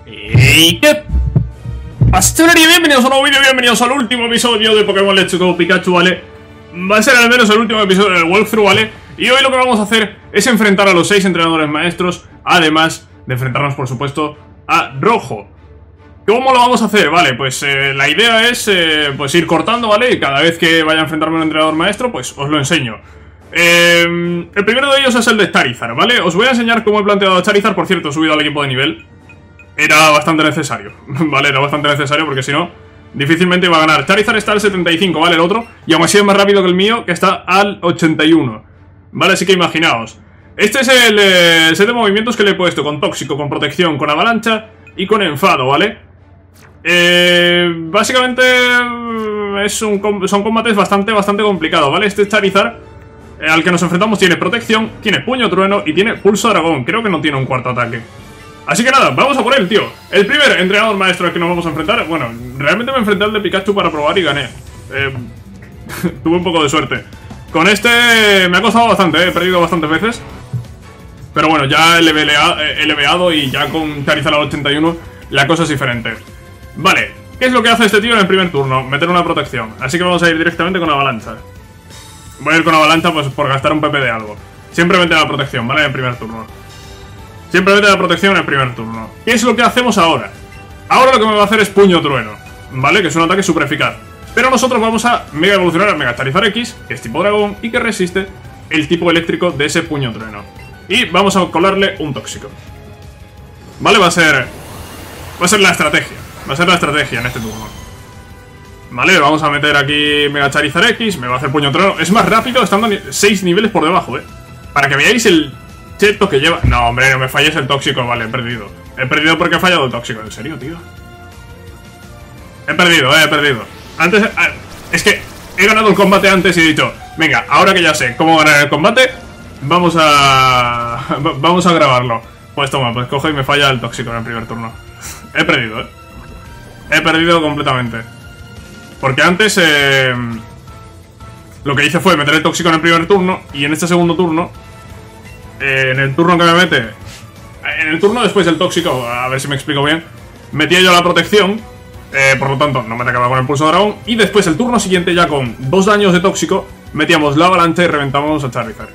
¿Y qué pasa? Bienvenidos a un nuevo vídeo, bienvenidos al último episodio de Pokémon Let's Go Pikachu, ¿vale? Va a ser al menos el último episodio del walkthrough, ¿vale? Y hoy lo que vamos a hacer es enfrentar a los 6 entrenadores maestros, además de enfrentarnos, por supuesto, a Rojo. ¿Cómo lo vamos a hacer? Vale, pues la idea es pues ir cortando, ¿vale? Y cada vez que vaya a enfrentarme a un entrenador maestro, pues os lo enseño. El primero de ellos es el de Charizard, ¿vale? Os voy a enseñar cómo he planteado a Charizard. Por cierto, he subido al equipo de nivel. Era bastante necesario, ¿vale? Era bastante necesario porque si no, difícilmente iba a ganar. Charizard está al 75, ¿vale? El otro, y aún así es más rápido que el mío, que está al 81, ¿vale? Así que imaginaos. Este es el set de movimientos que le he puesto, con Tóxico, con Protección, con Avalancha y con Enfado, ¿vale? Básicamente son combates bastante complicados, ¿vale? Este Charizard al que nos enfrentamos tiene Protección, tiene Puño Trueno y tiene Pulso Dragón. Creo que no tiene un cuarto ataque. Así que nada, vamos a por él, tío. El primer entrenador maestro al que nos vamos a enfrentar. Bueno, realmente me enfrenté al de Pikachu para probar y gané. Tuve un poco de suerte. Con este me ha costado bastante, he perdido bastantes veces. Pero bueno, ya he leveado y ya con Charizard al 81 la cosa es diferente. Vale, ¿qué es lo que hace este tío en el primer turno? Meter una protección. Así que vamos a ir directamente con Avalancha. Voy a ir con Avalancha pues por gastar un PP de algo. Siempre mete la protección, ¿vale? En el primer turno. Siempre mete la protección en el primer turno. ¿Qué es lo que hacemos ahora? Ahora lo que me va a hacer es Puño Trueno, ¿vale? Que es un ataque súper eficaz. Pero nosotros vamos a Mega Evolucionar a Mega Charizard X, que es tipo dragón y que resiste el tipo eléctrico de ese Puño Trueno. Y vamos a colarle un Tóxico. ¿Vale? Va a ser la estrategia. Va a ser la estrategia en este turno. Vale, vamos a meter aquí Mega Charizard X, me va a hacer Puño Trueno. Es más rápido estando 6 niveles por debajo, para que veáis el cheto que lleva. No, hombre, no me falles el Tóxico. Vale, he perdido. He perdido porque he fallado el Tóxico. ¿En serio, tío? He perdido, he perdido. Antes, es que he ganado el combate antes y he dicho, venga, ahora que ya sé cómo ganar el combate, vamos a grabarlo. Pues toma, pues cojo y me falla el Tóxico en el primer turno. He perdido, he perdido completamente. Porque antes lo que hice fue meter el Tóxico en el primer turno. Y en este segundo turno, en el turno que me mete, en el turno después del Tóxico, a ver si me explico bien, metía yo la protección, por lo tanto no me atacaba con el Pulso Dragón. Y después el turno siguiente, ya con 2 daños de Tóxico, metíamos la Avalancha y reventamos a Charizard.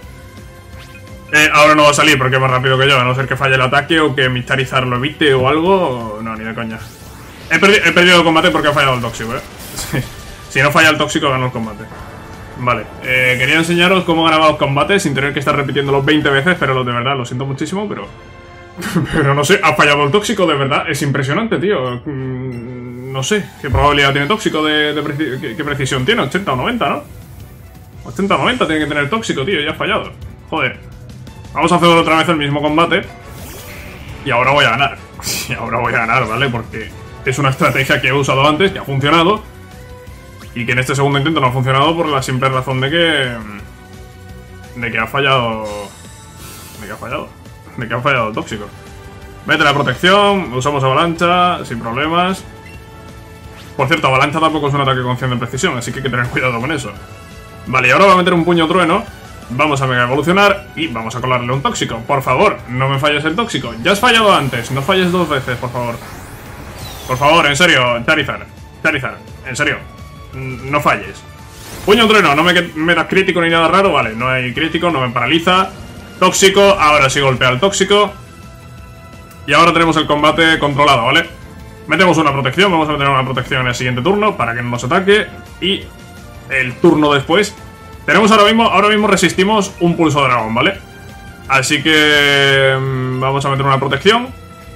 Ahora no va a salir porque es más rápido que yo, a no ser que falle el ataque o que mi Charizard lo evite o algo. No, ni de coña. He perdido el combate porque ha fallado el Tóxico, Si no falla el Tóxico, gano el combate. Vale, quería enseñaros cómo ganaba los combates sin tener que estar repitiéndolos 20 veces, pero de verdad, lo siento muchísimo, pero... pero no sé, ha fallado el Tóxico, de verdad, es impresionante, tío. No sé, ¿qué probabilidad tiene Tóxico qué precisión tiene? 80 o 90, ¿no? 80 o 90 tiene que tener Tóxico, tío, ya ha fallado. Joder. Vamos a hacer otra vez el mismo combate. Y ahora voy a ganar. Y ahora voy a ganar, ¿vale? Porque es una estrategia que he usado antes, que ha funcionado. Y que en este segundo intento no ha funcionado por la simple razón de que ha fallado... De que ha fallado el Tóxico. Mete la protección, usamos Avalancha, sin problemas. Por cierto, Avalancha tampoco es un ataque con 100 de precisión, así que hay que tener cuidado con eso. Vale, y ahora voy a meter un Puño Trueno. Vamos a Mega Evolucionar y vamos a colarle un Tóxico. Por favor, no me falles el Tóxico. Ya has fallado antes, no falles 2 veces, por favor. Por favor, en serio, Charizard, en serio, no falles. Puño Trueno, no me das crítico ni nada raro. Vale, no hay crítico, no me paraliza. Tóxico, ahora sí golpea el Tóxico. Y ahora tenemos el combate controlado, ¿vale? Metemos una protección, vamos a meter una protección en el siguiente turno para que no nos ataque. Y el turno después tenemos ahora mismo resistimos un Pulso Dragón, ¿vale? Así que vamos a meter una protección.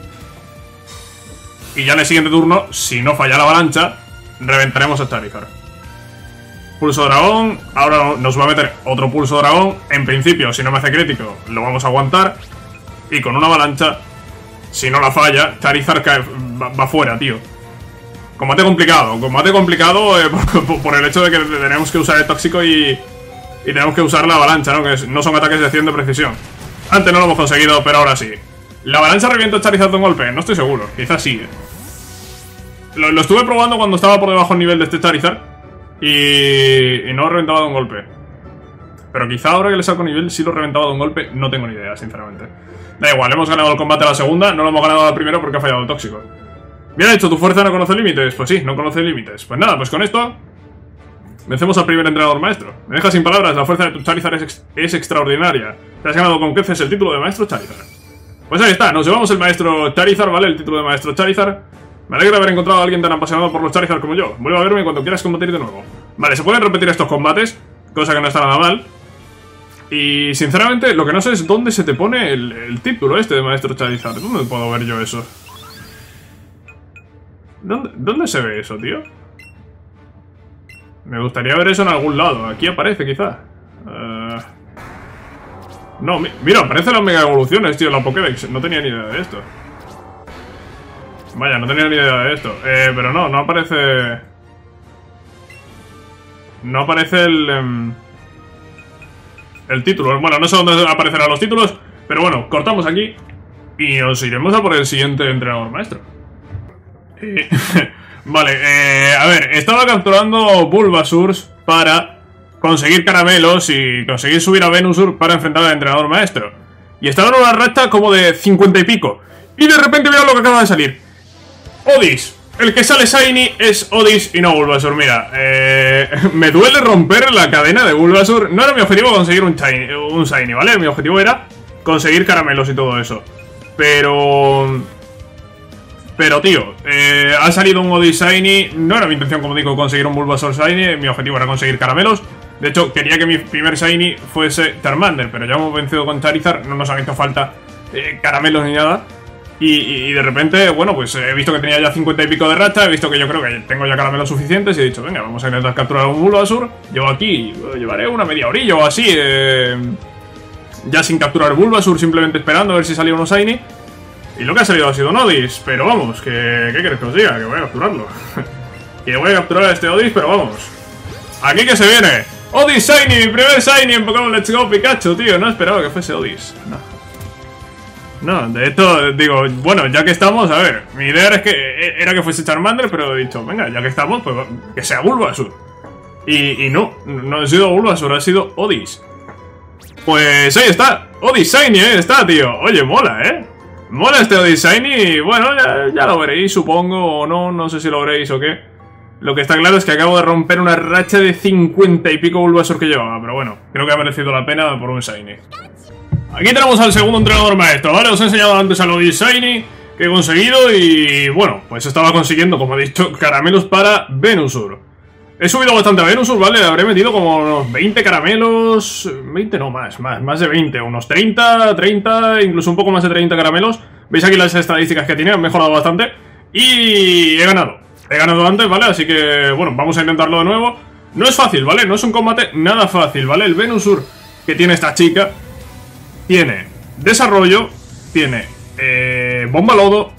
Y ya en el siguiente turno, si no falla la Avalancha, reventaremos a Charizard. Pulso Dragón, ahora nos va a meter otro Pulso Dragón. En principio, si no me hace crítico, lo vamos a aguantar. Y con una Avalancha, si no la falla, Charizard va fuera, tío. Combate complicado por el hecho de que tenemos que usar el Tóxico y tenemos que usar la Avalancha, ¿no? Que no son ataques de 100 de precisión. Antes no lo hemos conseguido, pero ahora sí. ¿La Avalancha revienta a Charizard de un golpe? No estoy seguro, quizás sí, Lo estuve probando cuando estaba por debajo del nivel de este Charizard y no reventaba de un golpe. Pero quizá ahora que le saco nivel sí lo reventaba de un golpe. No tengo ni idea, sinceramente. Da igual, hemos ganado el combate a la segunda. No lo hemos ganado a la primera porque ha fallado el tóxico. Bien hecho, tu fuerza no conoce límites. Pues sí, no conoce límites. Pues nada, pues con esto vencemos al primer entrenador maestro. Me deja sin palabras, la fuerza de tu Charizard es extraordinaria. Te has ganado con creces el título de maestro Charizard. Pues ahí está, nos llevamos el maestro Charizard, ¿vale? El título de maestro Charizard. Me alegra haber encontrado a alguien tan apasionado por los Charizard como yo. Vuelve a verme cuando quieras combatir de nuevo. Vale, se pueden repetir estos combates, cosa que no está nada mal. Y sinceramente, lo que no sé es dónde se te pone el título este de maestro Charizard. ¿Dónde puedo ver yo eso? ¿Dónde se ve eso, tío? Me gustaría ver eso en algún lado. Aquí aparece, quizá. No, mira, aparecen las mega evoluciones, tío, la Pokédex. No tenía ni idea de esto. Vaya, no tenía ni idea de esto. Pero no aparece... No aparece el título. Bueno, no sé dónde aparecerán los títulos, pero bueno, cortamos aquí y nos iremos a por el siguiente entrenador maestro. Vale, a ver, estaba capturando Bulbasurs para conseguir caramelos y conseguir subir a Venusaur para enfrentar al entrenador maestro. Y estaba en una racha como de 50 y pico. Y de repente veo lo que acaba de salir. Odis. El que sale Shiny es Odis y no Bulbasaur. Mira, me duele romper la cadena de Bulbasaur. No era mi objetivo conseguir un Shiny, ¿vale? Mi objetivo era conseguir caramelos y todo eso. Pero, tío, ha salido un Odis Shiny. No era mi intención, como digo, conseguir un Bulbasaur Shiny. Mi objetivo era conseguir caramelos. De hecho, quería que mi primer Shiny fuese Charmander, pero ya hemos vencido con Charizard. No nos han hecho falta caramelos ni nada. Y de repente, bueno, pues he visto que tenía ya 50 y pico de racha. He visto que yo creo que tengo ya caramelos suficientes. Y he dicho, venga, vamos a intentar capturar un Bulbasaur. Yo aquí llevaré una media horilla o así, ya sin capturar Bulbasaur, simplemente esperando a ver si salía uno Shiny. Y lo que ha salido ha sido un Odis. Pero vamos, ¿qué queréis que os diga? Que voy a capturarlo. Que voy a capturar a este Odis, pero vamos. Aquí que se viene Odis Shiny, mi primer Shiny en Pokémon Let's Go Pikachu, tío. No esperaba que fuese Odis. No, de hecho, digo, bueno, ya que estamos, a ver, mi idea era que fuese Charmander, pero he dicho, venga, ya que estamos, pues que sea Bulbasaur. Y no ha sido Bulbasaur, ha sido Odis. Pues ahí está, Odis Shiny, está, tío. Oye, mola, mola este Odis Shiny y bueno, ya lo veréis, supongo, o no sé si lo veréis o qué. Lo que está claro es que acabo de romper una racha de 50 y pico Bulbasaur que llevaba, pero bueno, creo que ha merecido la pena por un Shiny. Aquí tenemos al segundo entrenador maestro, ¿vale? Os he enseñado antes al Odis Shiny que he conseguido y bueno, pues estaba consiguiendo, como he dicho, caramelos para Venusaur. He subido bastante a Venusaur, ¿vale? Habré metido como unos 20 caramelos, 20 no, más de 20, unos 30, incluso un poco más de 30 caramelos. Veis aquí las estadísticas que tiene, han mejorado bastante y he ganado antes, ¿vale? Así que, bueno, vamos a intentarlo de nuevo. No es fácil, ¿vale? No es un combate nada fácil, ¿vale? El Venusaur que tiene esta chica tiene desarrollo, tiene bomba lodo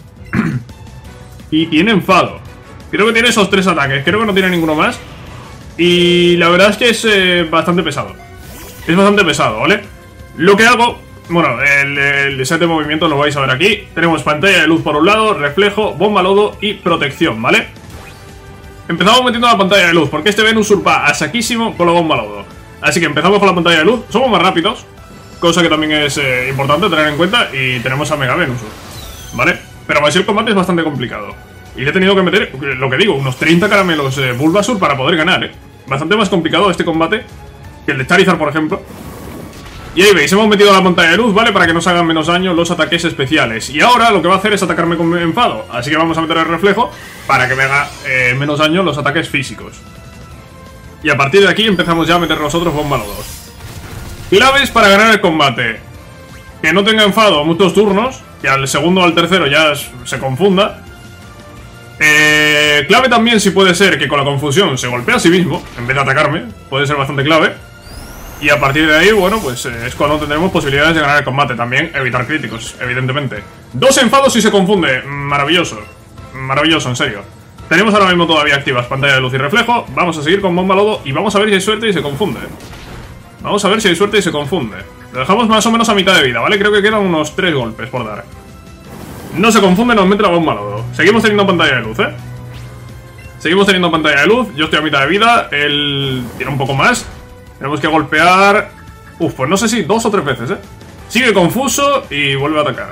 y tiene enfado. Creo que tiene esos 3 ataques, creo que no tiene ninguno más. Y la verdad es que es bastante pesado. Es bastante pesado, ¿vale? Lo que hago, bueno, el set de movimiento lo vais a ver aquí. Tenemos pantalla de luz por un lado, reflejo, bomba lodo y protección, ¿vale? Empezamos metiendo la pantalla de luz, porque este Venusaur va a saquísimo con la bomba lodo. Así que empezamos con la pantalla de luz, somos más rápidos, cosa que también es importante tener en cuenta. Y tenemos a Mega Venusaur, ¿vale? Pero así el combate es bastante complicado. Y le he tenido que meter, lo que digo, unos 30 caramelos Bulbasaur para poder ganar, Bastante más complicado este combate que el de Charizard, por ejemplo. Y ahí veis, hemos metido la pantalla de luz, ¿vale? Para que nos hagan menos daño los ataques especiales. Y ahora lo que va a hacer es atacarme con enfado. Así que vamos a meter el reflejo para que me haga menos daño los ataques físicos. Y a partir de aquí empezamos ya a meter nosotros bomba lodos. Claves para ganar el combate: que no tenga enfado muchos turnos, que al segundo o al tercero ya se confunda. Clave también, si puede ser, que con la confusión se golpee a sí mismo en vez de atacarme. Puede ser bastante clave. Y a partir de ahí, bueno, pues es cuando tendremos posibilidades de ganar el combate. También evitar críticos, evidentemente. 2 enfados si se confunde. Maravilloso. Maravilloso, en serio. Tenemos ahora mismo todavía activas pantalla de luz y reflejo. Vamos a seguir con bomba lodo y vamos a ver si hay suerte y se confunde. Vamos a ver si hay suerte y se confunde. Lo dejamos más o menos a mitad de vida, ¿vale? Creo que quedan unos 3 golpes por dar. No se confunde, nos mete la bomba lodo. Seguimos teniendo pantalla de luz, Seguimos teniendo pantalla de luz. Yo estoy a mitad de vida. Él tiene un poco más. Tenemos que golpear Uf, pues no sé si 2 o 3 veces, Sigue confuso y vuelve a atacar.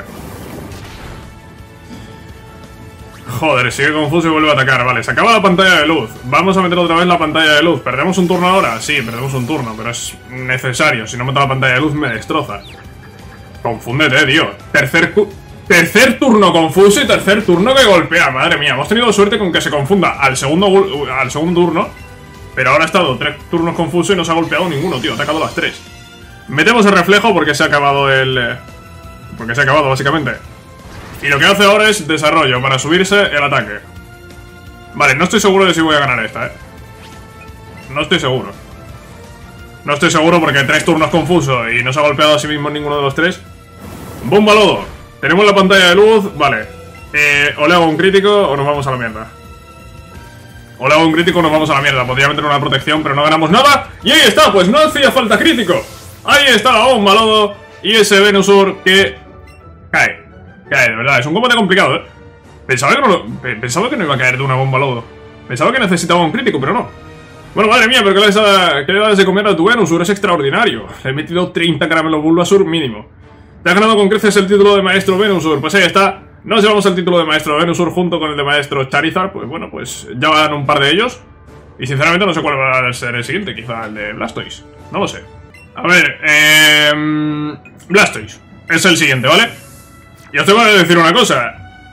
Joder, sigue confuso y vuelve a atacar. Vale, se acaba la pantalla de luz. Vamos a meter otra vez la pantalla de luz. ¿Perdemos un turno ahora? Sí, perdemos un turno, pero es necesario. Si no meto la pantalla de luz me destroza. Confúndete, tío. Tercer turno confuso y tercer turno que golpea. Madre mía, hemos tenido suerte con que se confunda al segundo turno. Pero ahora ha estado 3 turnos confuso y no se ha golpeado ninguno, tío. Ha atacado las 3. Metemos el reflejo porque se ha acabado porque se ha acabado, básicamente. Y lo que hace ahora es desarrollo para subirse el ataque. Vale, no estoy seguro de si voy a ganar esta, No estoy seguro. No estoy seguro porque 3 turnos confuso y no se ha golpeado a sí mismo ninguno de los 3. ¡Bomba lodo! Tenemos la pantalla de luz, vale. O le hago un crítico o nos vamos a la mierda. O le hago un crítico o nos vamos a la mierda. Podría meter una protección, pero no ganamos nada. Y ahí está, pues no hacía falta crítico. Ahí está la bomba lodo y ese Venusaur que cae. Cae, de verdad, es un combate complicado, Pensaba que no iba a caer de una bomba lodo. Pensaba que necesitaba un crítico, pero no. Bueno, madre mía, pero ¿qué le das de comer a tu Venusaur? Es extraordinario. Le he metido 30 caramelos Bulbasaur mínimo. Te has ganado con creces el título de Maestro Venusaur. Pues ahí está. Nos llevamos el título de Maestro Venusaur junto con el de Maestro Charizard. Pues bueno, pues ya van un par de ellos. Y sinceramente no sé cuál va a ser el siguiente. Quizá el de Blastoise. No lo sé. A ver, Blastoise es el siguiente, ¿vale? Y os tengo que decir una cosa.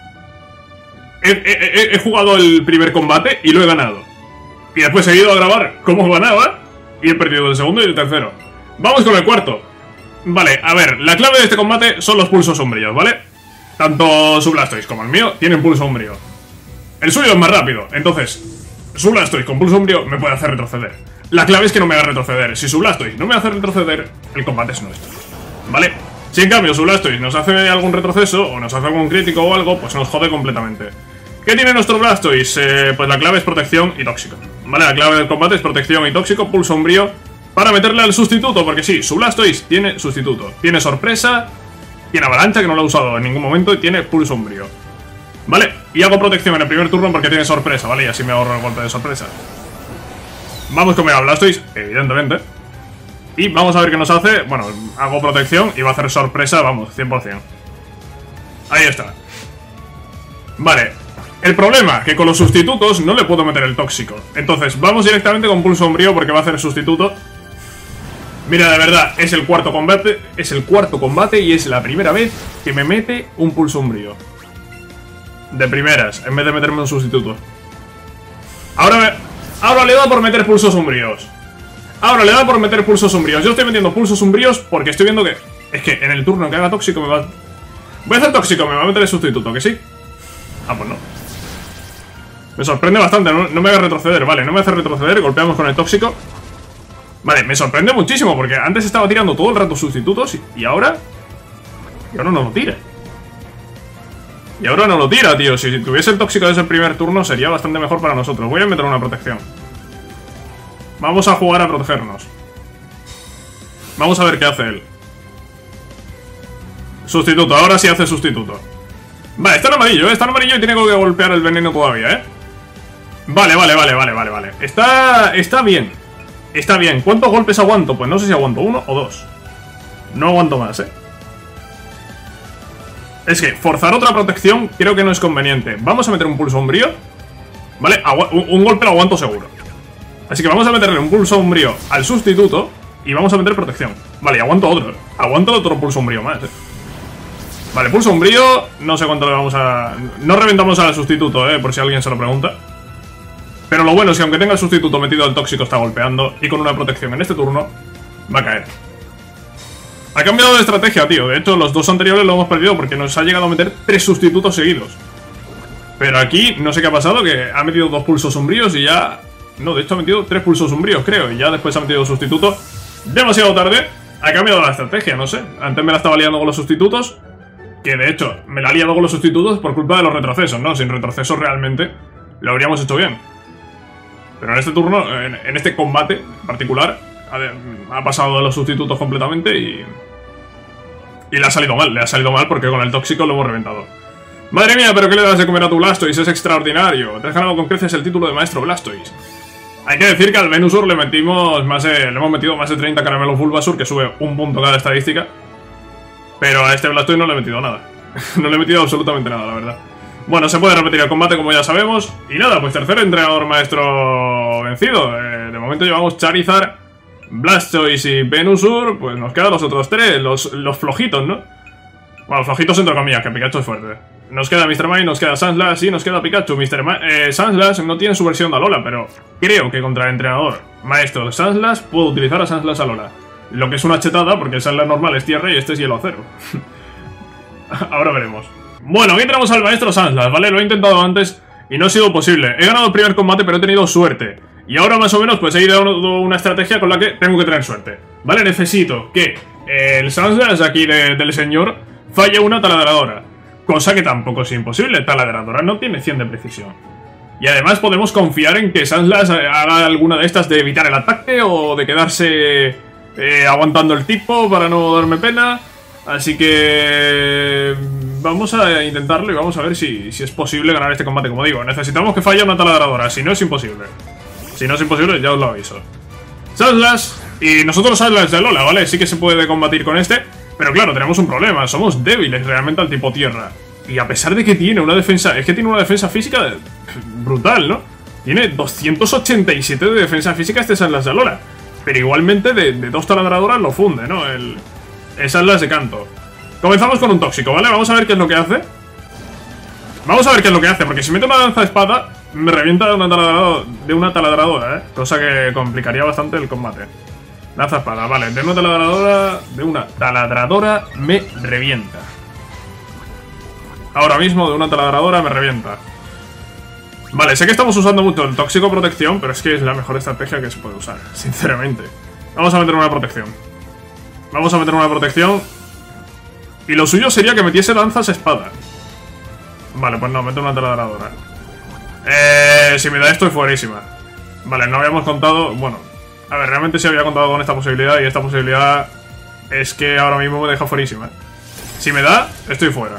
He jugado el primer combate y lo he ganado. Y después he ido a grabar cómo ganaba y he perdido el segundo y el tercero. Vamos con el cuarto. Vale, a ver, la clave de este combate son los pulsos umbríos, ¿vale? Tanto su Blastoise como el mío tienen pulso umbrío. El suyo es más rápido, entonces su Blastoise con pulso umbrío me puede hacer retroceder. La clave es que no me haga retroceder. Si su Blastoise no me hace retroceder, el combate es nuestro, ¿vale? Si en cambio su Blastoise nos hace algún retroceso o nos hace algún crítico o algo, pues nos jode completamente. ¿Qué tiene nuestro Blastoise? Pues la clave es protección y tóxico, ¿vale? La clave del combate es protección y tóxico, pulso umbrío, para meterle al sustituto, porque sí, su Blastoise tiene sustituto. Tiene sorpresa, tiene avalancha, que no lo ha usado en ningún momento, y tiene pulso umbrío, ¿vale? Y hago protección en el primer turno porque tiene sorpresa, ¿vale? Y así me ahorro el golpe de sorpresa. Vamos con Mega Blastoise, evidentemente. Y vamos a ver qué nos hace. Bueno, hago protección y va a hacer sorpresa, vamos, 100%. Ahí está. Vale. El problema, que con los sustitutos no le puedo meter el tóxico. Entonces, vamos directamente con pulso umbrío porque va a hacer sustituto. Mira, de verdad, es el cuarto combate. Es el cuarto combate y es la primera vez que me mete un pulso umbrío. De primeras, en vez de meterme un sustituto. Ahora le da por meter pulsos umbríos. Ahora le da por meter pulsos umbríos. Yo estoy metiendo pulsos umbríos porque estoy viendo que... Es que en el turno que haga tóxico me va... Voy a hacer tóxico, me va a meter el sustituto, ¿que sí? Ah, pues no. Me sorprende bastante, no me haga retroceder. Vale, no me hace retroceder, golpeamos con el tóxico. Vale, me sorprende muchísimo porque antes estaba tirando todo el rato sustitutos y ahora... Y ahora no lo tira. Y ahora no lo tira, tío. Si tuviese el tóxico desde el primer turno sería bastante mejor para nosotros. Voy a meter una protección. Vamos a jugar a protegernos. Vamos a ver qué hace él. Sustituto, ahora sí hace sustituto. Vale, está en amarillo, está en amarillo y tiene que golpear el veneno todavía, Vale. Está bien. Está bien. ¿Cuántos golpes aguanto? Pues no sé si aguanto 1 o 2. No aguanto más, Es que forzar otra protección creo que no es conveniente. Vamos a meter un pulso umbrío. Vale, un golpe lo aguanto seguro. Así que vamos a meterle un pulso umbrío al sustituto y vamos a meter protección. Vale, y aguanto otro. Aguanto otro pulso umbrío más, Vale, pulso umbrío. No sé cuánto le vamos a... No reventamos al sustituto, por si alguien se lo pregunta. Pero lo bueno es que aunque tenga el sustituto metido, el tóxico está golpeando. Y con una protección en este turno va a caer. Ha cambiado de estrategia, tío. De hecho, los dos anteriores lo hemos perdido porque nos ha llegado a meter 3 sustitutos seguidos. Pero aquí no sé qué ha pasado, que ha metido 2 pulsos umbríos y ya... No, de hecho ha metido 3 pulsos umbríos, creo. Y ya después ha metido sustituto. Demasiado tarde. Ha cambiado la estrategia, no sé. Antes me la estaba liando con los sustitutos. Que de hecho, me la ha liado con los sustitutos por culpa de los retrocesos, ¿no? Sin retrocesos realmente lo habríamos hecho bien. Pero en este turno, en este combate en particular, ha pasado de los sustitutos completamente y le ha salido mal. Le ha salido mal porque con el tóxico lo hemos reventado. Madre mía, pero ¿qué le das de comer a tu Blastoise? Es extraordinario. Te has ganado con creces el título de Maestro Blastoise. Hay que decir que al Venusaur le hemos metido más de 30 caramelos Bulbasaur, que sube un punto cada estadística. Pero a este Blastoise no le he metido nada. No le he metido absolutamente nada, la verdad. Bueno, se puede repetir el combate como ya sabemos. Y nada, pues tercer entrenador maestro vencido. De momento llevamos Charizard, Blastoise y Venusaur. Pues nos quedan los otros tres, los flojitos, ¿no? Bueno, flojitos entre comillas, que Pikachu es fuerte. Nos queda Mr. Mime, nos queda Sandslash y nos queda Pikachu. Sandslash no tiene su versión de Alola, pero creo que contra el entrenador maestro de Sandslash puedo utilizar a Sandslash Alola. Lo que es una chetada, porque el Sandslash normal es tierra y este es hielo acero. Ahora veremos. Bueno, aquí tenemos al maestro Sandslash, ¿vale? Lo he intentado antes y no ha sido posible. He ganado el primer combate, pero he tenido suerte. Y ahora más o menos pues he ido una estrategia con la que tengo que tener suerte, ¿vale? Necesito que el Sandslash aquí del señor falle una taladradora. Cosa que tampoco es imposible, taladradora no tiene 100 de precisión. Y además podemos confiar en que Sandslash haga alguna de estas de evitar el ataque o de quedarse aguantando el tipo para no darme pena. Así que vamos a intentarlo y vamos a ver si es posible ganar este combate. Como digo, necesitamos que falle una taladradora, si no es imposible. Si no es imposible, ya os lo aviso. Sandslash, y nosotros Sandslash de Alola, ¿vale? Sí que se puede combatir con este. Pero claro, tenemos un problema, somos débiles realmente al tipo tierra. Y a pesar de que tiene una defensa, es que tiene una defensa física brutal, ¿no? Tiene 287 de defensa física este Sandslash de Alola. Pero igualmente de dos taladradoras lo funde, ¿no? El Sandslash de Kanto. Comenzamos con un tóxico, ¿vale? Vamos a ver qué es lo que hace. Vamos a ver qué es lo que hace, porque si meto una lanza espada me revienta de una taladradora, ¿eh? Cosa que complicaría bastante el combate. Lanza espada, vale, de una taladradora me revienta. Ahora mismo de una taladradora me revienta. Vale, sé que estamos usando mucho el tóxico protección, pero es que es la mejor estrategia que se puede usar, sinceramente. Vamos a meter una protección. Vamos a meter una protección. Y lo suyo sería que metiese lanzas espada. Vale, pues no, meto una taladradora. Si me da esto es fuerísima. Vale, no habíamos contado, bueno. A ver, realmente sí había contado con esta posibilidad y esta posibilidad es que ahora mismo me deja fuerísima. Si me da, estoy fuera.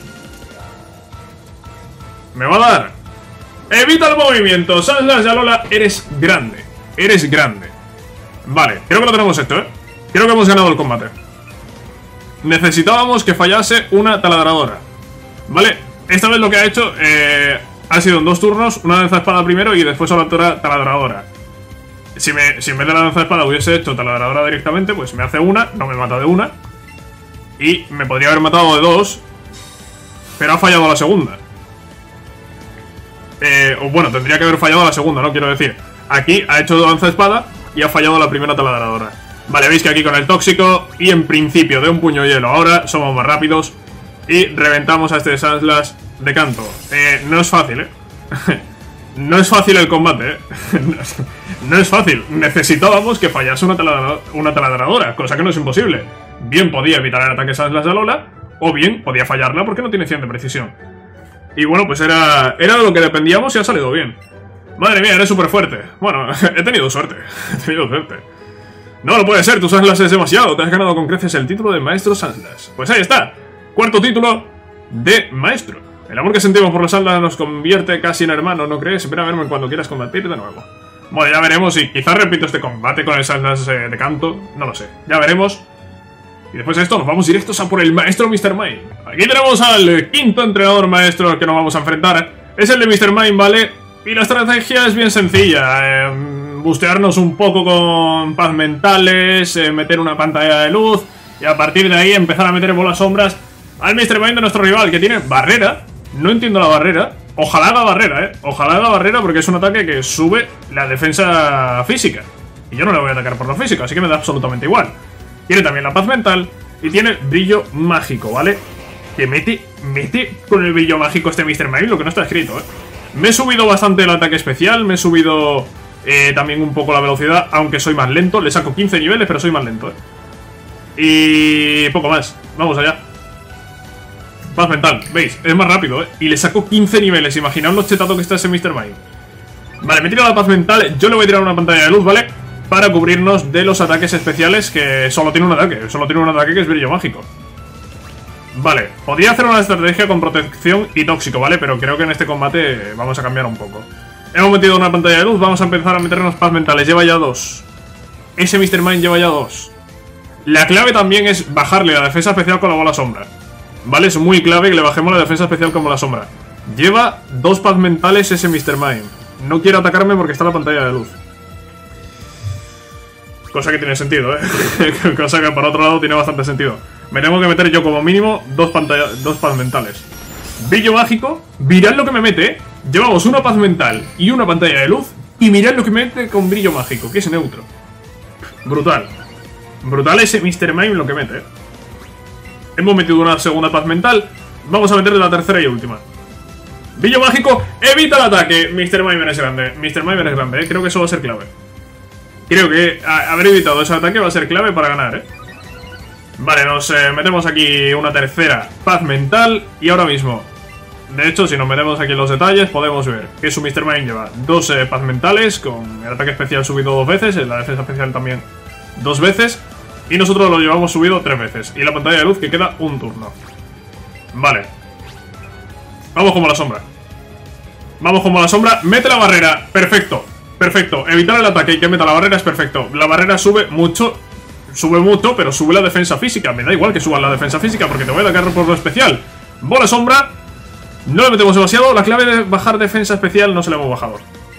¿Me va a dar? ¡Evita el movimiento! Sandslash, Alola, eres grande. Eres grande. Vale, creo que lo tenemos esto, ¿eh? Creo que hemos ganado el combate. Necesitábamos que fallase una taladradora. Vale, esta vez lo que ha hecho ha sido en 2 turnos, una lanza espada primero y después otra taladradora. Si en vez de la lanza espada hubiese hecho taladradora directamente, pues me hace una, no me mata de una. Y me podría haber matado de 2, pero ha fallado la segunda. O bueno, tendría que haber fallado la segunda, ¿no? Quiero decir, aquí ha hecho lanza espada y ha fallado la primera taladradora. Vale, veis que aquí con el tóxico y en principio de un puño hielo ahora somos más rápidos y reventamos a este Sandslash de Kanto. No es fácil, ¿eh? No es fácil el combate, ¿eh? No es fácil. Necesitábamos que fallase una taladradora, cosa que no es imposible. Bien podía evitar el ataque Sandslash de Alola, o bien podía fallarla porque no tiene 100 de precisión. Y bueno, pues era de lo que dependíamos y ha salido bien. Madre mía, eres súper fuerte. Bueno, he tenido suerte. He tenido suerte. No, no puede ser, tu Sandslash es demasiado. Te has ganado con creces el título de Maestro Sandslash. Pues ahí está. 4º título de Maestro. El amor que sentimos por los Sandslash nos convierte casi en hermanos, ¿no crees? Ven a verme cuando quieras combatir de nuevo. Bueno, ya veremos y quizás repito este combate con el Sandslash de Kanto. No lo sé. Ya veremos. Y después de esto nos vamos directos a por el Maestro Mr. Mime. Aquí tenemos al 5º entrenador maestro al que nos vamos a enfrentar. Es el de Mr. Mime, ¿vale? Y la estrategia es bien sencilla. Bustearnos un poco con paz mentales, meter una pantalla de luz y a partir de ahí empezar a meter bolas sombras al Mr. Mime de nuestro rival, que tiene barrera. No entiendo la barrera. Ojalá haga barrera, Ojalá haga barrera porque es un ataque que sube la defensa física. Y yo no le voy a atacar por lo físico, así que me da absolutamente igual. Tiene también la paz mental y tiene brillo mágico, ¿vale? Que mete con el brillo mágico este Mr. Mime lo que no está escrito, Me he subido bastante el ataque especial, me he subido también un poco la velocidad, aunque soy más lento. Le saco 15 niveles, pero soy más lento, Y poco más, vamos allá. Paz mental, veis, es más rápido, Y le saco 15 niveles, imaginaos lo chetado que está ese Mr. Mime. Vale, me tira la paz mental, yo le voy a tirar una pantalla de luz, ¿vale? Para cubrirnos de los ataques especiales, que solo tiene un ataque, que es brillo mágico. Vale, podría hacer una estrategia con protección y tóxico, ¿vale? Pero creo que en este combate vamos a cambiar un poco. Hemos metido una pantalla de luz, vamos a empezar a meternos paz mentales. Lleva ya 2. Ese Mr. Mime lleva ya 2. La clave también es bajarle la defensa especial con la bola sombra. Vale, es muy clave que le bajemos la defensa especial con bola sombra. Lleva 2 paz mentales ese Mr. Mime. No quiere atacarme porque está la pantalla de luz. Cosa que tiene sentido, Cosa que por otro lado tiene bastante sentido. Me tengo que meter yo como mínimo 2 paz mentales. Brillo mágico. Mirad lo que me mete, Llevamos una paz mental y una pantalla de luz. Y mirad lo que me mete con brillo mágico, que es neutro. Brutal. Brutal ese Mr. Mime lo que mete, Hemos metido una segunda paz mental. Vamos a meterle la tercera y última. Brillo mágico, evita el ataque. Mr. Mime es grande. Mr. Mime es grande, Creo que eso va a ser clave. Creo que haber evitado ese ataque va a ser clave para ganar, Vale, nos metemos aquí una tercera paz mental. Y ahora mismo, de hecho, si nos metemos aquí en los detalles, podemos ver que su Mr. Mime lleva 2 paz mentales, con el ataque especial subido 2 veces, la defensa especial también 2 veces. Y nosotros lo llevamos subido 3 veces. Y la pantalla de luz que queda un turno. Vale. Vamos como la sombra. Vamos como la sombra. Mete la barrera. Perfecto. Perfecto. Evitar el ataque y que meta la barrera es perfecto. La barrera sube mucho. Sube mucho, pero sube la defensa física. Me da igual que suba la defensa física porque te voy a atacar por lo especial. Bola sombra. No le metemos demasiado. La clave de bajar defensa especial no se la hemos bajado.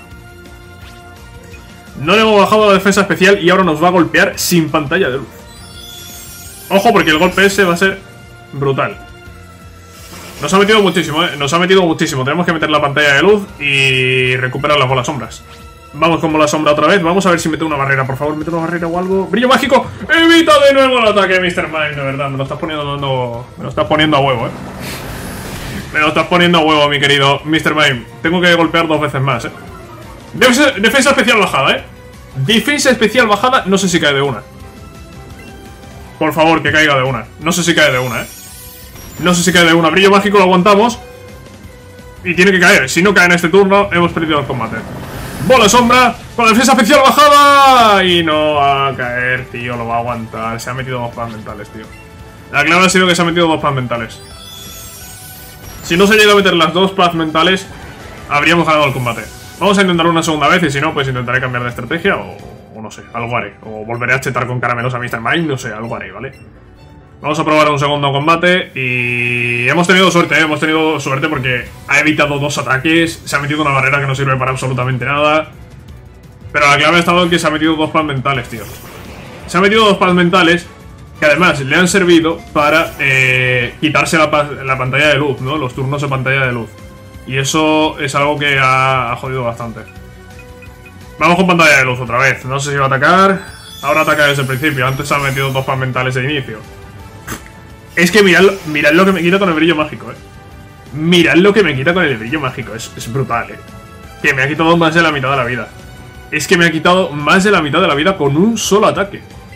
No le hemos bajado la defensa especial y ahora nos va a golpear sin pantalla de luz. Ojo, porque el golpe ese va a ser brutal. Nos ha metido muchísimo, Nos ha metido muchísimo. Tenemos que meter la pantalla de luz y recuperar las bolas sombras. Vamos con bola sombra otra vez. Vamos a ver si mete una barrera. Por favor, mete una barrera o algo. Brillo mágico. Evita de nuevo el ataque, Mr. Mime. De verdad, me lo estás poniendo a huevo, Me lo estás poniendo a huevo, mi querido Mr. Mime. Tengo que golpear 2 veces más, Defensa especial bajada, Defensa especial bajada. No sé si cae de una. Por favor, que caiga de una. No sé si cae de una, No sé si cae de una. Brillo mágico, lo aguantamos. Y tiene que caer. Si no cae en este turno, hemos perdido el combate. Bola sombra con la defensa especial bajada. Y no va a caer, tío. Lo va a aguantar. Se ha metido 2 paz mentales, tío. La clave ha sido que se ha metido 2 paz mentales. Si no se llega a meter las 2 paz mentales, habríamos ganado el combate. Vamos a intentarlo una segunda vez. Y si no, pues intentaré cambiar de estrategia. O no sé, algo haré. O volveré a chetar con caramelos a Mr. Mime. No sé, algo haré, ¿vale? Vamos a probar un segundo combate. Y hemos tenido suerte, Hemos tenido suerte porque ha evitado 2 ataques. Se ha metido una barrera que no sirve para absolutamente nada. Pero la clave ha estado en que se ha metido 2 paz mentales, tío. Se ha metido 2 paz mentales que además le han servido para quitarse la pantalla de luz, ¿no? Los turnos de pantalla de luz. Y eso es algo que ha jodido bastante. Vamos con pantalla de luz otra vez. No sé si va a atacar. Ahora ataca desde el principio. Antes ha metido 2 paz mentales de inicio. Es que mirad lo que me quita con el brillo mágico, Mirad lo que me quita con el brillo mágico. Es brutal, Que me ha quitado más de la mitad de la vida. Es que me ha quitado más de la mitad de la vida con un solo ataque.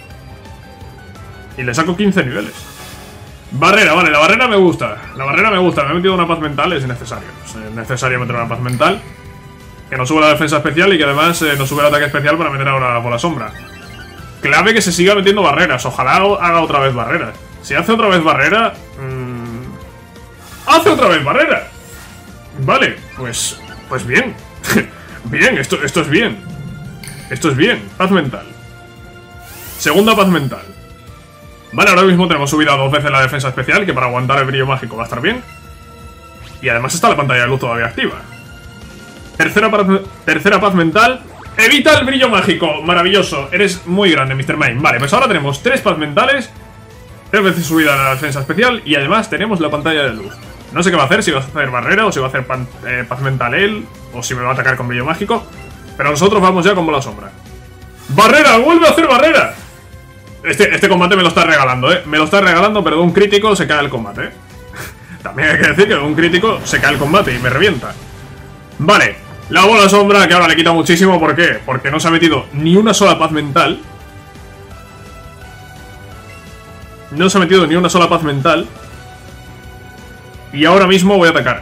Y le saco 15 niveles. Barrera, vale, la barrera me gusta. La barrera me gusta. Me he metido una paz mental, es necesario. Es necesario meter una paz mental. Que nos sube la defensa especial y que además nos sube el ataque especial para meter ahora la bola sombra. Clave que se siga metiendo barreras. Ojalá haga otra vez barreras. Si hace otra vez barrera... ¡Hace otra vez barrera! Vale, pues bien. Bien, esto es bien. Esto es bien. Paz mental. Segunda paz mental. Vale, ahora mismo tenemos subida 2 veces la defensa especial, que para aguantar el brillo mágico va a estar bien. Y además está la pantalla de luz todavía activa. Tercera paz mental. Evita el brillo mágico. Maravilloso. Eres muy grande, Mr. Mime. Vale, pues ahora tenemos 3 paz mentales. 3 veces subida la defensa especial. Y además tenemos la pantalla de luz. No sé qué va a hacer, si va a hacer barrera o si va a hacer paz mental él. O si me va a atacar con brillo mágico. Pero nosotros vamos ya con bola sombra. ¡Barrera! ¡Vuelve a hacer barrera! Este combate me lo está regalando, Me lo está regalando, pero de un crítico se cae el combate, También hay que decir que de un crítico se cae el combate y me revienta. Vale, la bola sombra que ahora le quita muchísimo. ¿Por qué? Porque no se ha metido ni una sola paz mental. No se ha metido ni una sola paz mental. Y ahora mismo voy a atacar.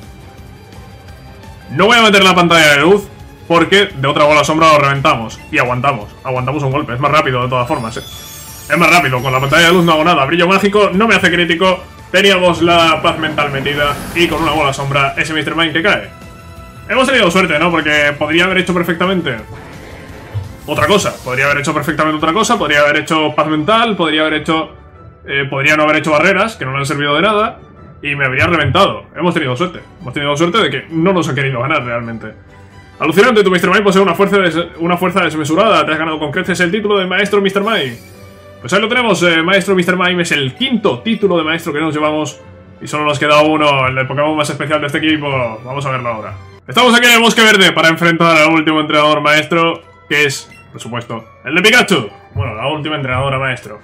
No voy a meter la pantalla de luz porque de otra bola sombra lo reventamos. Y aguantamos un golpe. Es más rápido de todas formas, Es más rápido, con la pantalla de luz no hago nada. Brillo mágico no me hace crítico. Teníamos la paz mental metida. Y con una bola sombra ese Mr. Mime que cae. Hemos tenido suerte, ¿no? Porque podría haber hecho perfectamente otra cosa. Podría haber hecho perfectamente otra cosa. Podría haber hecho paz mental. Podría haber hecho... podría no haber hecho barreras, que no le han servido de nada. Y me habría reventado. Hemos tenido suerte. Hemos tenido suerte de que no nos ha querido ganar realmente. Alucinante, tu Mr. Mime posee una fuerza desmesurada. Te has ganado con creces el título de Maestro Mr. Mime. Pues ahí lo tenemos, Maestro Mr. Mime es el quinto título de Maestro que nos llevamos. Y solo nos queda uno, el del Pokémon más especial de este equipo. Vamos a verlo ahora. Estamos aquí en el Bosque Verde para enfrentar al último entrenador maestro, que es, por supuesto, el de Pikachu. Bueno, la última entrenadora maestro.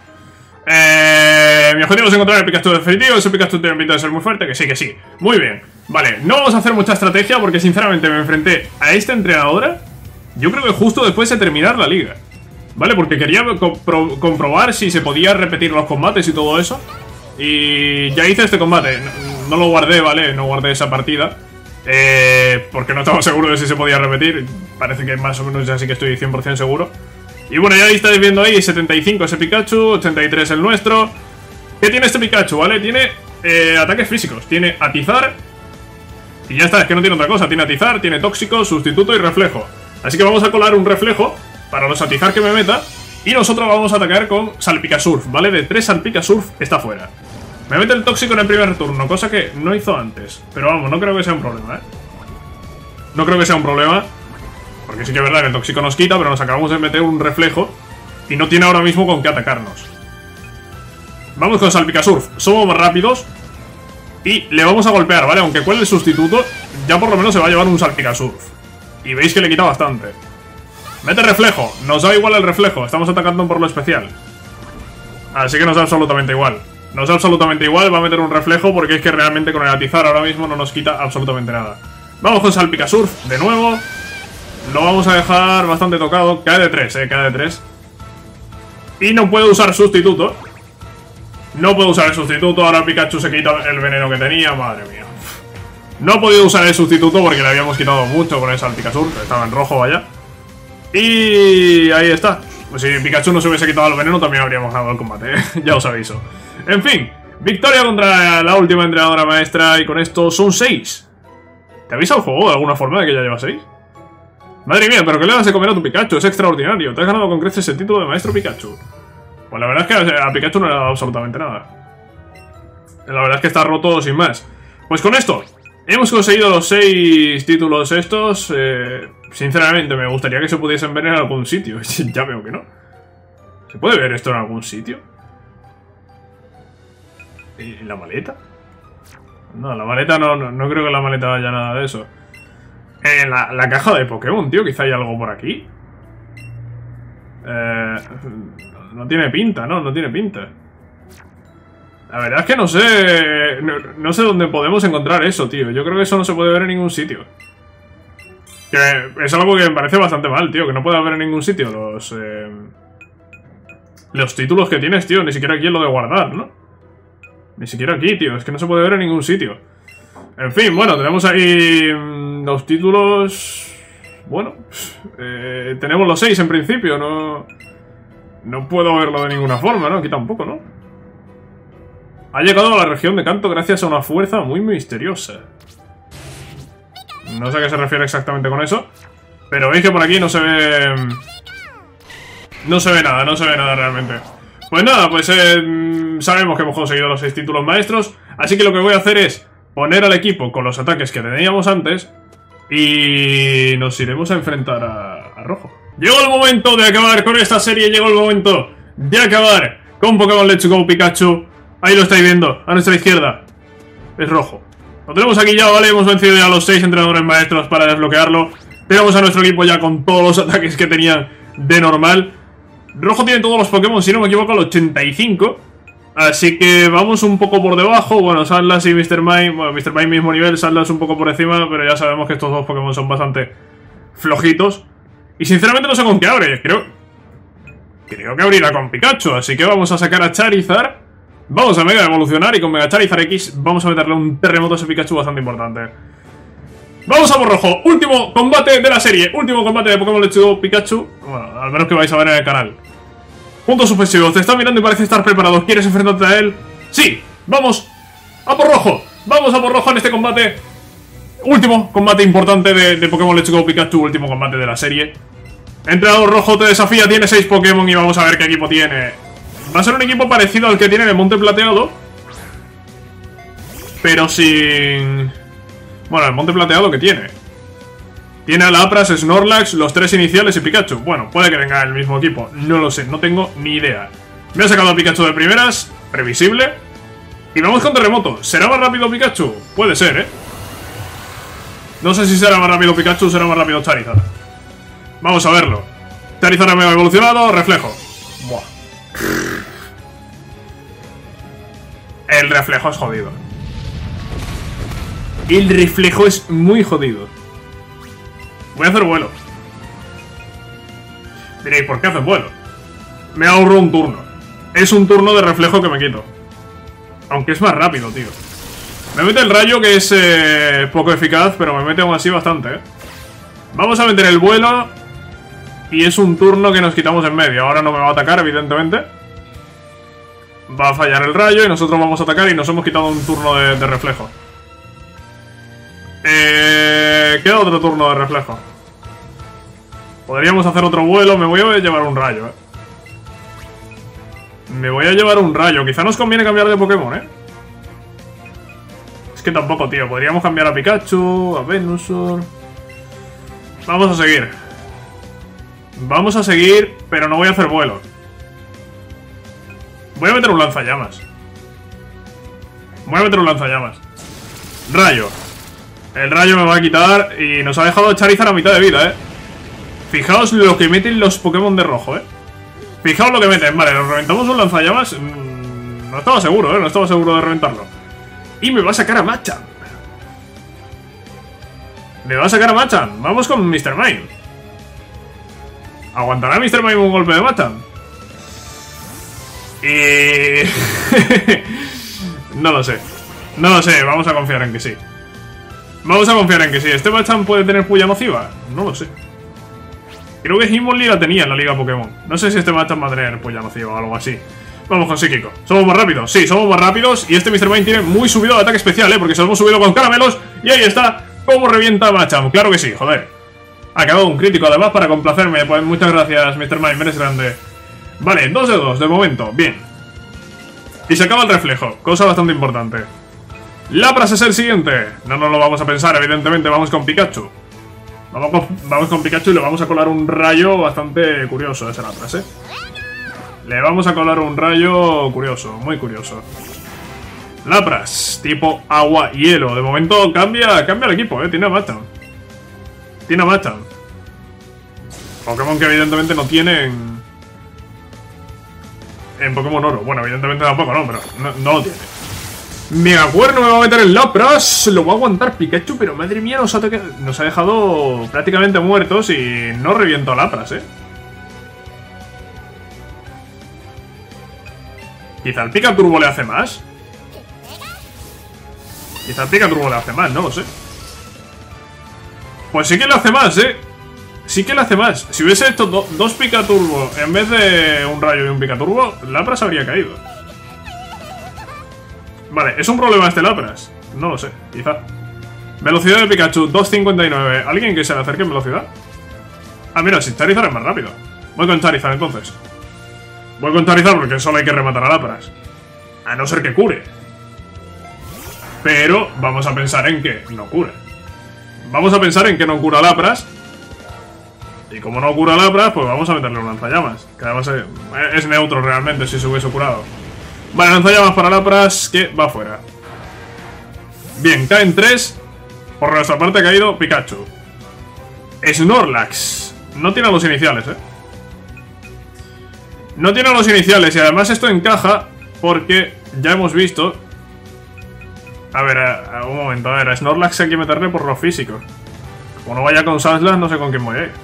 Mi objetivo es encontrar el Pikachu definitivo. Ese Pikachu tiene pinta de ser muy fuerte, que sí, que sí. Muy bien. Vale, no vamos a hacer mucha estrategia porque sinceramente me enfrenté a esta entrenadora, yo creo que justo después de terminar la liga. Vale, porque quería comprobar si se podía repetir los combates y todo eso. Y ya hice este combate. No lo guardé, ¿vale? No guardé esa partida. Porque no estaba seguro de si se podía repetir. Parece que más o menos ya sí que estoy 100% seguro. Y bueno, ya estáis viendo ahí 75 ese Pikachu, 83 el nuestro. ¿Qué tiene este Pikachu, vale? Tiene ataques físicos, tiene atizar. Y ya está, es que no tiene otra cosa. Tiene atizar, tiene tóxico, sustituto y reflejo. Así que vamos a colar un reflejo para los atizar que me meta. Y nosotros vamos a atacar con Salpicasurf, ¿vale? De 3 Salpicasurf está fuera. Me mete el tóxico en el primer turno, cosa que no hizo antes. Pero vamos, no creo que sea un problema, ¿eh? No creo que sea un problema. Porque sí que es verdad que el tóxico nos quita, pero nos acabamos de meter un reflejo. Y no tiene ahora mismo con qué atacarnos. Vamos con Salpicasurf. Somos más rápidos. Y le vamos a golpear, ¿vale? Aunque cuele el sustituto, ya por lo menos se va a llevar un Salpicasurf. Y veis que le quita bastante. Mete reflejo. Nos da igual el reflejo. Estamos atacando por lo especial. Así que nos da absolutamente igual. Nos da absolutamente igual, va a meter un reflejo porque es que realmente con el atizar ahora mismo no nos quita absolutamente nada. Vamos con Salpicasurf de nuevo. Lo vamos a dejar bastante tocado. Cae de 3, cae de 3. Y no puede usar sustituto. No puede usar el sustituto, ahora Pikachu se quita el veneno que tenía, madre mía. No ha podido usar el sustituto porque le habíamos quitado mucho con el Salpicasurf, estaba en rojo, vaya. Y ahí está. Pues si Pikachu no se hubiese quitado el veneno también habríamos ganado el combate, ya os aviso. En fin, victoria contra la última entrenadora maestra y con esto son 6. ¿Te avisa el juego de alguna forma de que ya lleva 6? Madre mía, pero ¿qué le das de comer a tu Pikachu? Es extraordinario, te has ganado con creces el título de Maestro Pikachu. Pues la verdad es que a Pikachu no le ha dado absolutamente nada. La verdad es que está roto sin más. Pues con esto hemos conseguido los 6 títulos estos. Sinceramente me gustaría que se pudiesen ver en algún sitio. Ya veo que no. ¿Se puede ver esto en algún sitio? ¿Y la maleta? No, la maleta no creo que en la maleta haya nada de eso. En la caja de Pokémon, tío, quizá hay algo por aquí. No tiene pinta, ¿no? No tiene pinta. La verdad es que no sé... No sé dónde podemos encontrar eso, tío. Yo creo que eso no se puede ver en ningún sitio. Que es algo que me parece bastante mal, tío. Que no pueda ver en ningún sitio los títulos que tienes, tío. Ni siquiera aquí en lo de guardar, ¿no? Ni siquiera aquí, tío. Es que no se puede ver en ningún sitio. En fin, bueno, tenemos ahí los títulos... Bueno, tenemos los 6 en principio, no puedo verlo de ninguna forma, ¿no? Aquí tampoco, ¿no? Ha llegado a la región de Kanto gracias a una fuerza muy misteriosa. No sé a qué se refiere exactamente con eso, pero veis que por aquí no se ve... No se ve nada realmente. Pues nada, pues sabemos que hemos conseguido los 6 títulos maestros, así que lo que voy a hacer es poner al equipo con los ataques que teníamos antes y nos iremos a enfrentar a Rojo. Llegó el momento de acabar con esta serie, llegó el momento de acabar con Pokémon Let's Go Pikachu. Ahí lo estáis viendo, a nuestra izquierda. Es Rojo. Lo tenemos aquí ya, ¿vale? Hemos vencido ya a los 6 entrenadores maestros para desbloquearlo. Tenemos a nuestro equipo ya con todos los ataques que tenían de normal. Rojo tiene todos los Pokémon, si no me equivoco, al 85. Así que vamos un poco por debajo. Bueno, Sandlass y Mr. Mime. Bueno, Mr. Mime mismo nivel, Sandlass un poco por encima. Pero ya sabemos que estos dos Pokémon son bastante flojitos. Y sinceramente no sé con qué abre. Creo que abrirá con Pikachu. Así que vamos a sacar a Charizard. Vamos a Mega Evolucionar y con Mega Charizard X vamos a meterle un terremoto a ese Pikachu bastante importante. Vamos a por Rojo. Último combate de la serie. Último combate de Pokémon Let's Go Pikachu. Bueno, al menos que vais a ver en el canal. Puntos suspensivos. Te está mirando y parece estar preparado. ¿Quieres enfrentarte a él? ¡Sí! ¡Vamos! ¡A por Rojo! ¡Vamos a por Rojo en este combate! Último combate importante de Pokémon Let's Go Pikachu. Último combate de la serie. Entrenador rojo te desafía, tiene 6 Pokémon y vamos a ver qué equipo tiene. Va a ser un equipo parecido al que tiene en el Monte Plateado, pero sin... Bueno, el Monte Plateado que tiene. Tiene a Lapras, Snorlax, los 3 iniciales y Pikachu. Bueno, puede que tenga el mismo equipo. No lo sé, no tengo ni idea. Me ha sacado a Pikachu de primeras, previsible. Y vamos con Terremoto. ¿Será más rápido Pikachu? Puede ser, ¿eh? No sé si será más rápido Pikachu o será más rápido Charizard. Vamos a verlo. Charizard ha mega evolucionado, reflejo. Buah. El reflejo es jodido. El reflejo es muy jodido. Voy a hacer vuelo. Diréis, ¿por qué haces vuelo? Me ahorro un turno. Es un turno de reflejo que me quito. Aunque es más rápido, tío. Me mete el rayo, que es poco eficaz, pero me mete aún así bastante, ¿eh? Vamos a meter el vuelo. Y es un turno que nos quitamos en medio. Ahora no me va a atacar, evidentemente. Va a fallar el rayo y nosotros vamos a atacar y nos hemos quitado un turno de reflejo. Queda otro turno de reflejo. Podríamos hacer otro vuelo. Me voy a llevar un rayo, Me voy a llevar un rayo. Quizá nos conviene cambiar de Pokémon, Es que tampoco, tío. Podríamos cambiar a Pikachu, a Venusaur. Vamos a seguir. Vamos a seguir, pero no voy a hacer vuelo. Voy a meter un lanzallamas. Rayo. El rayo me va a quitar y nos ha dejado Charizard a mitad de vida, Fijaos lo que meten los Pokémon de rojo, Fijaos lo que meten. Vale, nos reventamos un lanzallamas. No estaba seguro, No estaba seguro de reventarlo. Y me va a sacar a Machamp. Vamos con Mr. Mime. ¿Aguantará Mr. Mime un golpe de Machamp? No lo sé. Vamos a confiar en que sí. ¿Este Machamp puede tener puya nociva? No lo sé. Creo que Hitmonlee la tenía en la Liga Pokémon. No sé si este Machamp va a tener puya nociva o algo así. Vamos con Psíquico. ¿Somos más rápidos? Sí, somos más rápidos. Y este Mr. Mime tiene muy subido de ataque especial, porque se lo hemos subido con caramelos. Y ahí está. ¿Cómo revienta Machamp? Claro que sí, joder. Ha quedado un crítico además para complacerme. Pues muchas gracias, Mr. Mime, eres grande. Vale, 2 de 2 de momento, bien. Y se acaba el reflejo, cosa bastante importante. Lapras es el siguiente. No nos lo vamos a pensar, evidentemente, vamos con Pikachu. Vamos con Pikachu y le vamos a colar un rayo bastante curioso a ese Lapras, Le vamos a colar un rayo curioso, muy curioso. Lapras, tipo agua-hielo. De momento cambia el equipo, tiene a Machamp. Pokémon que evidentemente no tienen en Pokémon Oro. Bueno, evidentemente tampoco, no, pero no lo tiene. Megacuerno me va a meter el Lapras. Lo va a aguantar Pikachu, pero madre mía, nos ha dejado prácticamente muertos y no reviento a Lapras, Quizá el Pika Turbo le hace más. No lo sé. Pues sí que le hace más, Si hubiese hecho dos Pika Turbo en vez de un rayo y un Pika Turbo, Lapras habría caído. Vale, ¿es un problema este Lapras? No lo sé, quizá. Velocidad de Pikachu, 2.59. ¿Alguien que se le acerque en velocidad? Ah, mira, si Charizard es más rápido. Voy con Charizard entonces. Voy con Charizard porque solo hay que rematar a Lapras. A no ser que cure. Pero vamos a pensar en que no cure. Vamos a pensar en que no cura Lapras. Y como no cura Lapras, pues vamos a meterle un lanzallamas. Que además es neutro realmente si se hubiese curado. Vale, lanzallamas para Lapras, que va fuera. Bien, caen 3. Por nuestra parte ha caído Pikachu. Snorlax. No tiene los iniciales, No tiene los iniciales y además esto encaja porque ya hemos visto... A ver, un momento, a ver, a Snorlax hay que meterle por lo físico. Como no vaya con Sandslash, no sé con quién voy a ir.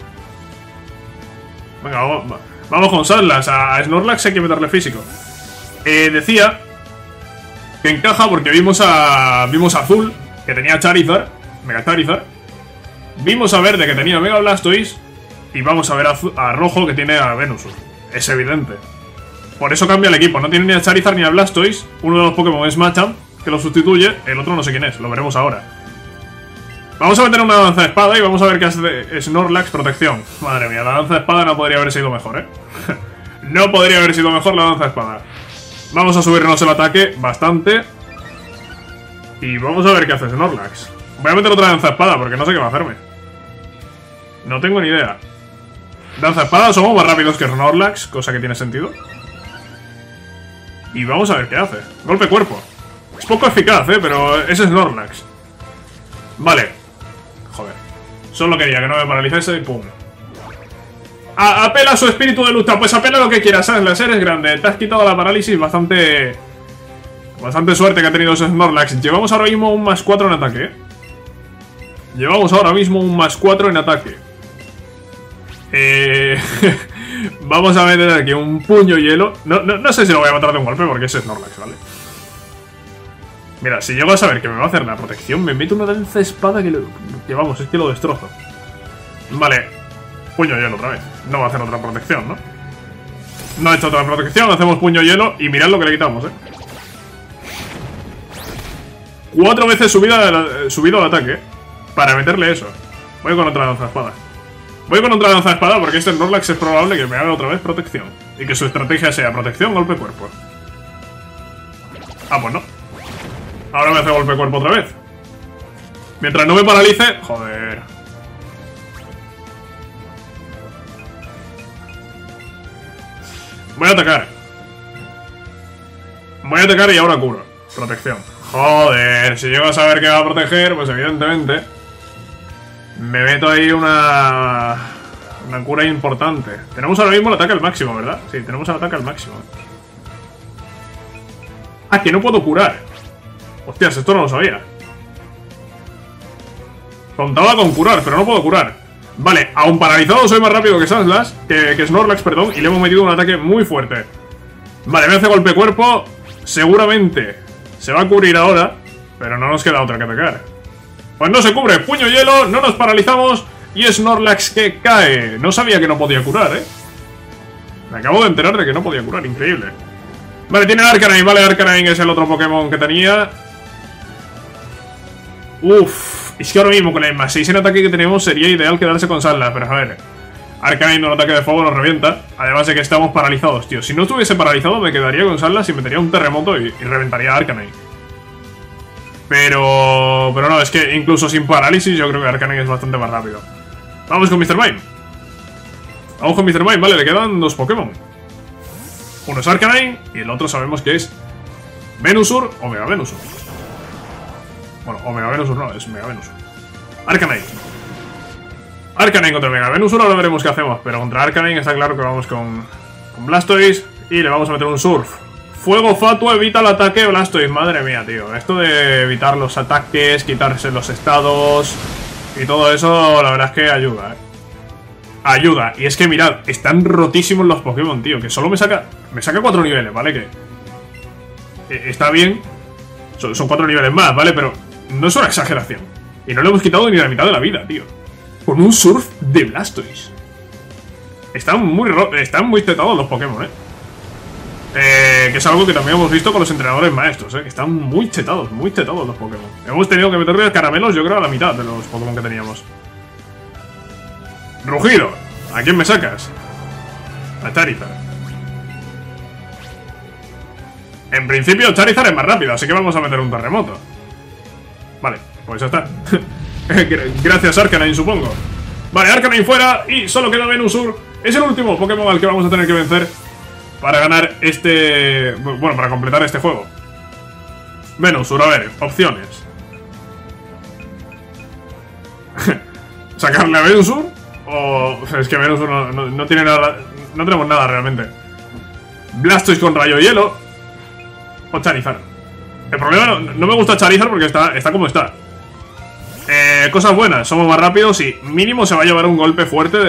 Venga, vamos con Sandslash. A Snorlax hay que meterle físico. Decía que encaja porque vimos a Azul, que tenía Charizard, Mega Charizard. Vimos a Verde, que tenía Mega Blastoise. Y vamos a ver a Rojo, que tiene a Venusaur. Es evidente. Por eso cambia el equipo. No tiene ni a Charizard ni a Blastoise. Uno de los Pokémon es Machamp, que lo sustituye. El otro no sé quién es, lo veremos ahora. Vamos a meter una lanza de espada y vamos a ver qué hace Snorlax. Protección. Madre mía, la lanza de espada no podría haber sido mejor, No podría haber sido mejor la lanza de espada. Vamos a subirnos el ataque bastante. Y vamos a ver qué hace Snorlax. Voy a meter otra lanza de espada porque no sé qué va a hacerme. No tengo ni idea. Lanza de espada, somos más rápidos que Snorlax, cosa que tiene sentido. Y vamos a ver qué hace. Golpe cuerpo. Es poco eficaz, pero es Snorlax. Vale. Joder. Solo quería que no me paralizase y pum. Apela a su espíritu de lucha. Pues apela lo que quieras, Sandlash, eres grande. Te has quitado la parálisis. Bastante suerte que ha tenido ese Snorlax. Llevamos ahora mismo un +4 en ataque. Llevamos ahora mismo un +4 en ataque. Vamos a meter aquí un puño hielo. No sé si lo voy a matar de un golpe porque es Snorlax, ¿vale? Mira, si llego a saber que me va a hacer la protección, me meto una lanza de espada que vamos, es que lo destrozo. Vale, puño hielo otra vez. No va a hacer otra protección, ¿no? No ha hecho otra protección, hacemos puño hielo y mirad lo que le quitamos, 4 veces subido al ataque para meterle eso. Voy con otra lanza de espada. Voy con otra lanza de espada porque este Snorlax es probable que me haga otra vez protección. Y que su estrategia sea protección, golpe cuerpo. Ah, pues no. Ahora me hace golpe cuerpo otra vez. Mientras no me paralice... Joder. Voy a atacar. Voy a atacar y ahora curo. Protección. Joder, si llego a saber que va a proteger, pues evidentemente me meto ahí una cura importante. Tenemos ahora mismo el ataque al máximo, ¿verdad? Sí, tenemos el ataque al máximo. Ah, que no puedo curar. Hostias, esto no lo sabía. Contaba con curar, pero no puedo curar. Vale, aún paralizado soy más rápido que Sandlash, que Snorlax, perdón, y le hemos metido un ataque muy fuerte. Vale, me hace golpe cuerpo. Seguramente se va a cubrir ahora, pero no nos queda otra que atacar. Pues no se cubre, puño hielo, no nos paralizamos y Snorlax que cae. No sabía que no podía curar, Me acabo de enterar de que no podía curar, increíble. Vale, tiene Arcanine, vale, Arcanine es el otro Pokémon que tenía. Uf, es que ahora mismo con el +6 en ataque que tenemos sería ideal quedarse con Sandlash, pero a ver, Arcanine un ataque de fuego nos revienta. Además de que estamos paralizados, tío. Si no estuviese paralizado me quedaría con Sandlash y metería un terremoto y reventaría a Arcanine. Pero no, es que incluso sin parálisis yo creo que Arcanine es bastante más rápido. Vamos con Mr. Mime. Vamos con Mr. Mime, vale, le quedan 2 Pokémon. Uno es Arcanine y el otro sabemos que es Venusaur o Mega Venusaur. Bueno, o Mega Venusaur no, es Mega Venusaur. Arcanine. Arcanine contra Mega Venusaur, ahora veremos qué hacemos. Pero contra Arcanine está claro que vamos con Blastoise y le vamos a meter un Surf. Fuego fatuo evita el ataque de Blastoise. Madre mía, tío. Esto de evitar los ataques, quitarse los estados y todo eso, la verdad es que ayuda, Ayuda. Y es que mirad, están rotísimos los Pokémon, tío. Que solo me saca 4 niveles, ¿vale? Que está bien. Son 4 niveles más, ¿vale? Pero no es una exageración. Y no le hemos quitado ni la mitad de la vida, tío. Con un Surf de Blastoise. Están muy tetados los Pokémon, que es algo que también hemos visto con los entrenadores maestros, que están muy chetados los Pokémon. Hemos tenido que meterle caramelos, yo creo, a la mitad de los Pokémon que teníamos. Rugido, ¿a quién me sacas? A Charizard. En principio Charizard es más rápido, así que vamos a meter un terremoto. Vale, pues ya está. Gracias Arcanine, supongo. Vale, Arcanine fuera y solo queda Venusaur. Es el último Pokémon al que vamos a tener que vencer para ganar bueno, para completar este juego. Venusaur, a ver, opciones. ¿Sacarle a Venusaur? O... es que Venusaur no tiene nada... No tenemos nada realmente. Blastoise con rayo hielo. O Charizard. El problema no me gusta Charizard porque está como está. Cosas buenas, somos más rápidos y mínimo se va a llevar un golpe fuerte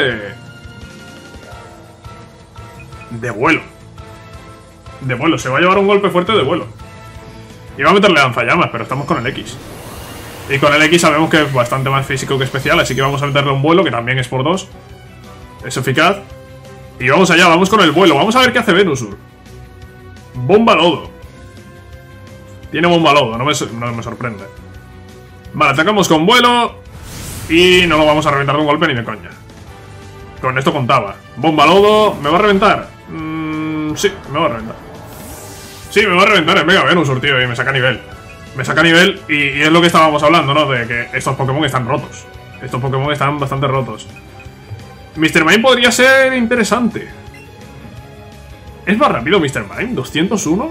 de vuelo. De vuelo, se va a llevar un golpe fuerte de vuelo. Y va a meterle lanzallamas, pero estamos con el X. Y con el X sabemos que es bastante más físico que especial, así que vamos a meterle un vuelo, que también es por 2. Es eficaz. Y vamos allá, vamos con el vuelo. Vamos a ver qué hace Venusaur. Bomba lodo. Tiene bomba lodo, no me sorprende. Vale, atacamos con vuelo. Y no lo vamos a reventar de un golpe ni de coña. Con esto contaba. Bomba lodo, ¿me va a reventar? Sí, me va a reventar. Sí, me va a reventar el Mega Venusaur, tío, y me saca nivel. Me saca nivel y es lo que estábamos hablando, ¿no? De que estos Pokémon están rotos. Estos Pokémon están bastante rotos. Mr. Mime podría ser interesante. ¿Es más rápido Mr. Mime? ¿201?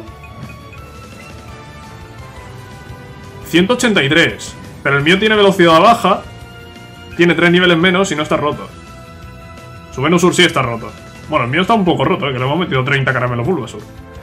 183. Pero el mío tiene velocidad baja. Tiene 3 niveles menos y no está roto. Su Venusaur sí está roto. Bueno, el mío está un poco roto, que le hemos metido 30 caramelos Bulbasaur.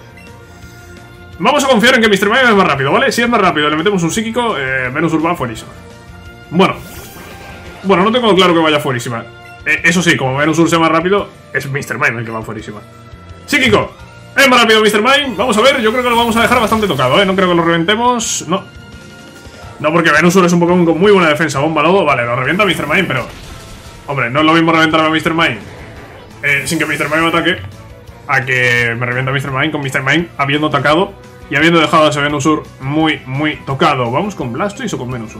Vamos a confiar en que Mr. Mime es más rápido, ¿vale? Si es más rápido, le metemos un psíquico, Venusaur va fuerísima. Bueno, no tengo claro que vaya fuerísima. Eso sí, como Venusaur sea más rápido, es Mr. Mime el que va fuerísima. Psíquico, es más rápido Mr. Mime. Vamos a ver, yo creo que lo vamos a dejar bastante tocado, ¿eh? No creo que lo reventemos, no. No, porque Venusaur es un Pokémon con muy buena defensa. Bomba lodo, vale, lo revienta Mr. Mime, pero... Hombre, no es lo mismo reventar a Mr. Mime sin que Mr. Mime me ataque, a que me revienta Mr. Mime con Mr. Mime habiendo atacado y habiendo dejado a ese Venusaur muy tocado. ¿Vamos con Blastoise o con Venusaur?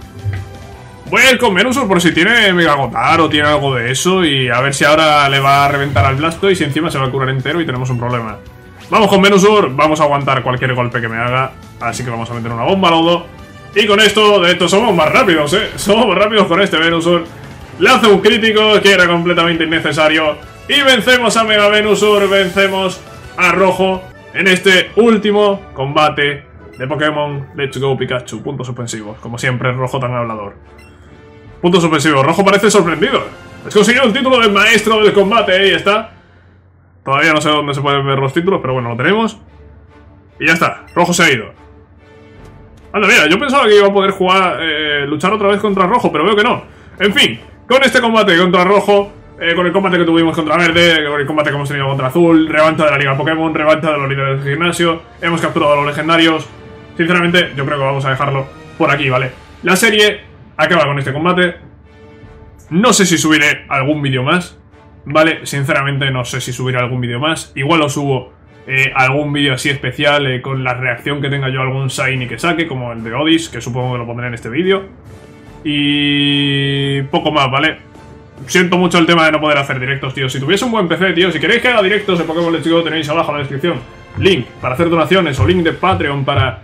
Voy a ir con Venusaur por si tiene Mega Agotar o tiene algo de eso, y a ver si ahora le va a reventar al Blastoise y encima se va a curar entero y tenemos un problema. Vamos con Venusaur, vamos a aguantar cualquier golpe que me haga, así que vamos a meter una bomba lodo. Y con esto, de hecho, somos más rápidos, somos más rápidos con este Venusaur. Le hace un crítico que era completamente innecesario. Y vencemos a Mega Venusaur, vencemos a Rojo en este último combate de Pokémon Let's Go Pikachu. Puntos suspensivos, como siempre, Rojo tan hablador. Puntos suspensivos, Rojo parece sorprendido. Has conseguido el título de maestro del combate, ahí está. Todavía no sé dónde se pueden ver los títulos, pero bueno, lo tenemos. Y ya está, Rojo se ha ido. Anda, mira, yo pensaba que iba a poder jugar, luchar otra vez contra Rojo, pero veo que no. En fin, con este combate contra Rojo, con el combate que tuvimos contra Verde, con el combate que hemos tenido contra Azul, revancha de la Liga Pokémon, revancha de los líderes del gimnasio, hemos capturado a los legendarios. Sinceramente, yo creo que vamos a dejarlo por aquí, ¿vale? La serie acaba con este combate. No sé si subiré algún vídeo más, ¿vale? Sinceramente no sé si subiré algún vídeo más. Igual lo subo algún vídeo así especial con la reacción que tenga yo a algún Shiny que saque, como el de Odis, que supongo que lo pondré en este vídeo. Y poco más, ¿vale? Siento mucho el tema de no poder hacer directos, tío. Si tuviese un buen PC, tío, si queréis que haga directos de Pokémon Let's Go, tenéis abajo en la descripción link para hacer donaciones o link de Patreon para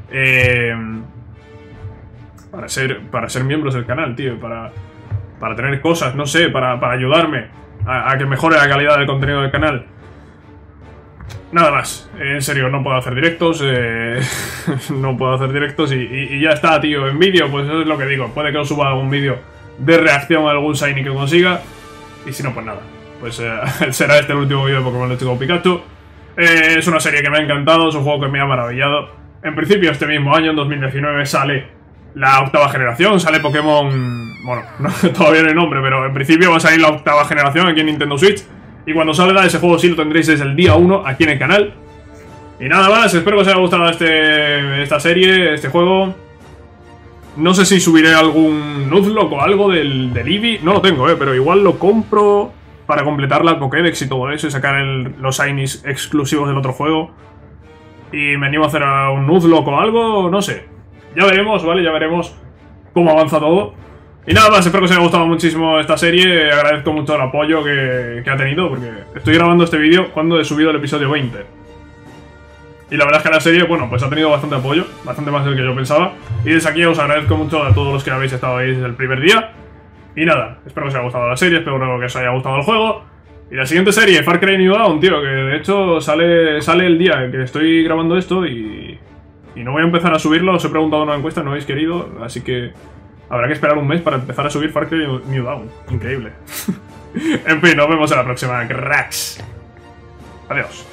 ser miembros del canal, tío. Para tener cosas, no sé, para ayudarme a que mejore la calidad del contenido del canal. Nada más, en serio, no puedo hacer directos, no puedo hacer directos y ya está, tío. En vídeo, pues eso es lo que digo, puede que os suba algún vídeo de reacción a algún Shiny que consiga, y si no, pues nada, pues será este el último vídeo de Pokémon Let's Go Pikachu. Es una serie que me ha encantado, es un juego que me ha maravillado. En principio, este mismo año, en 2019, sale la octava generación, sale Pokémon... Bueno, no, todavía no hay nombre, pero en principio va a salir la octava generación aquí en Nintendo Switch. Y cuando salga ese juego sí lo tendréis desde el día 1 aquí en el canal. Y nada más, espero que os haya gustado esta serie, este juego. No sé si subiré algún Nuzlocke o algo del Eevee. No lo tengo, pero igual lo compro para completar la Pokédex y todo eso y sacar los Shinies exclusivos del otro juego. Y me animo a hacer un Nuzlocke o algo, no sé. Ya veremos, ¿vale? Ya veremos cómo avanza todo. Y nada más, espero que os haya gustado muchísimo esta serie. Agradezco mucho el apoyo que ha tenido, porque estoy grabando este vídeo cuando he subido el episodio 20. Y la verdad es que la serie, bueno, pues ha tenido bastante apoyo, bastante más del que yo pensaba. Y desde aquí os agradezco mucho a todos los que habéis estado ahí desde el primer día. Y nada, espero que os haya gustado la serie, espero que os haya gustado el juego. Y la siguiente serie, Far Cry New Dawn, tío, que de hecho sale el día en que estoy grabando esto y no voy a empezar a subirlo. Os he preguntado en una encuesta, no habéis querido, así que habrá que esperar un mes para empezar a subir Far Cry New Dawn. Increíble. En fin, nos vemos en la próxima, cracks. Adiós.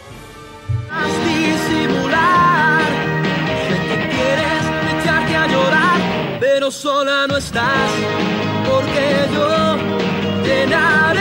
Pero sola no estás, porque yo te enamoré.